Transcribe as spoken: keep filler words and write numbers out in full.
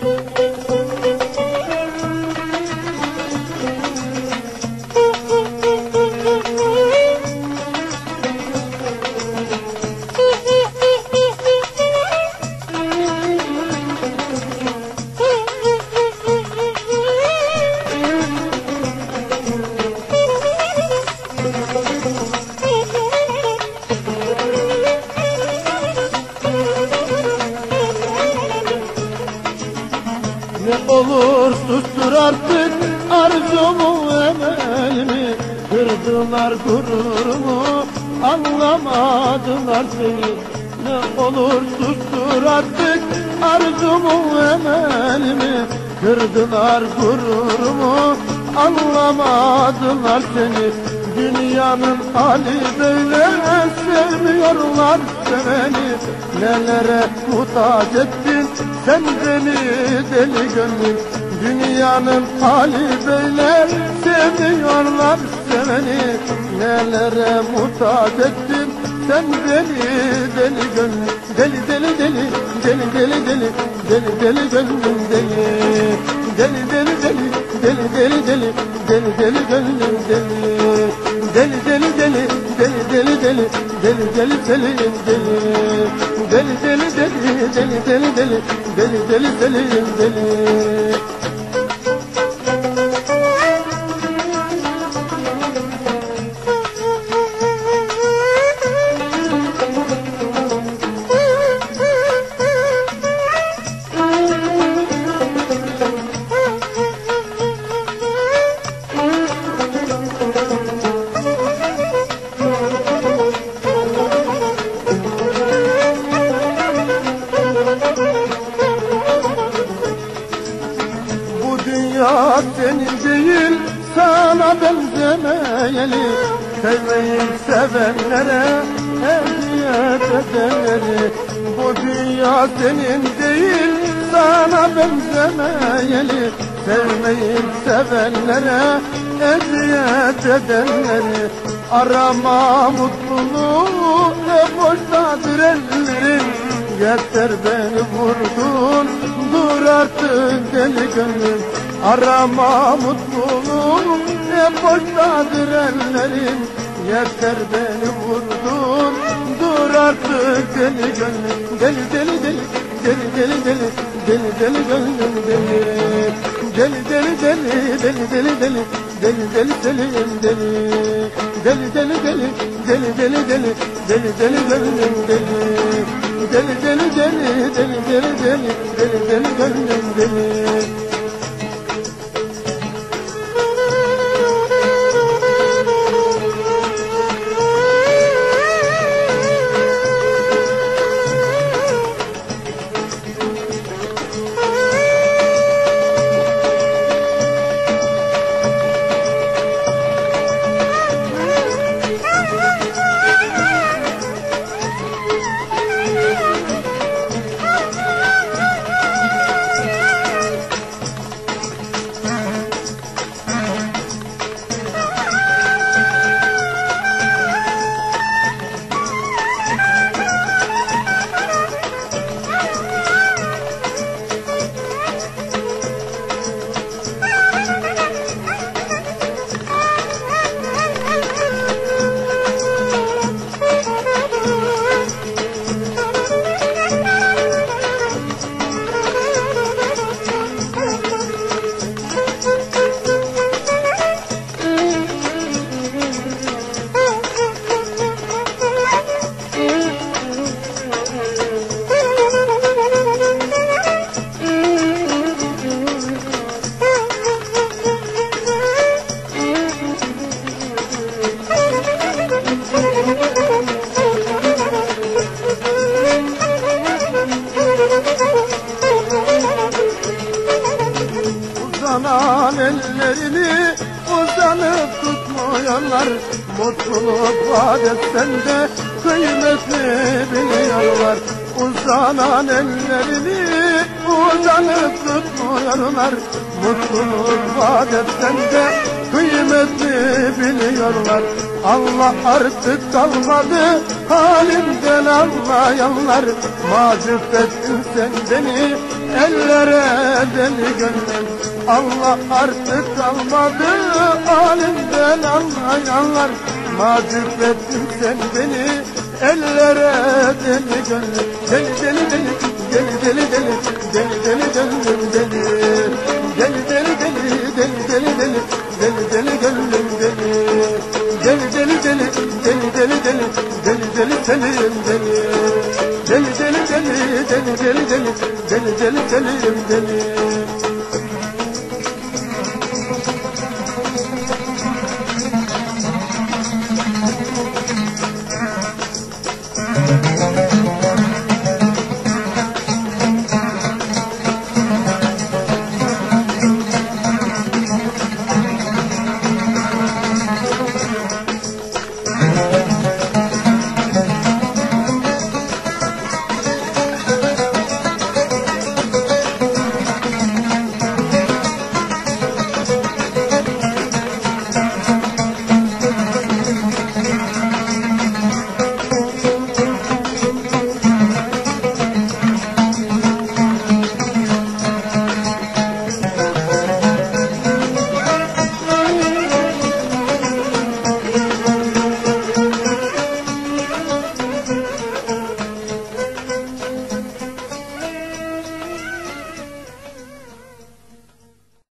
Ne olur sustur artık arzumu, emelimi. Kırdılar gururumu, anlamadılar seni. Ne olur sustur artık arzumu, emelimi. Kırdılar gururumu, anlamadılar seni. Dünyanın hali böyle, sevmiyorlar seveni. Nelere muhtaç ettin sen beni deli gönlüm. Dünyanın hali böyle, sevmiyorlar seveni. Nelere muhtaç ettin sen beni deli gönlüm. Deli deli deli, deli deli deli, deli deli gönlüm deli. Deli deli deli, deli deli deli, deli deli gönlüm deli. Deli deli deli, deli deli deli, deli deli selim deli. Deli deli deli, deli deli deli, deli deli selim deli. Dünya senin değil, sana benzemeyeli. Sevmeyi sevenlere eziyet edenleri. Bu dünya senin değil, sana benzemeyeli. Sevmeyi sevenlere eziyet edenleri. Arama mutluluğu, ne boştadır ellerin. Yeter beni vurdun, dur artık deli gönlüm. Arama mutluluğu, ne boştadır ellerim. Yeter beni vurdun, dur artık deli gönlüm. Deli deli deli, deli deli deli, deli deli gönlüm deli. Deli deli deli, deli deli deli, deli deli selim deli. Deli deli deli, deli deli deli, deli deli gönlüm deli. Deli deli deli, deli deli deli, deli deli gönlüm deli. Uzanan ellerini uzanıp tutmayanlar, mutluluk vaat etsen de kıymetli biliyorlar. Uzanan ellerini uzanıp tutmayanlar, mutluluk vaat etsen de kıymetli biliyorlar. Allah artık kalmadı halimden anlayanlar, mahcup ettin sen beni ellere deli gönlüm. Allah artık kalmadı halimden anlayanlar. Macip ettin sen beni ellere deli gönlüm. Deli deli deli deli deli deli deli deli gönlüm deli. Deli deli deli deli deli deli deli deli gönlüm deli. Deli deli deli deli deli deli deli deli selim deli. Deli deli deli deli deli deli deli deli selim deli.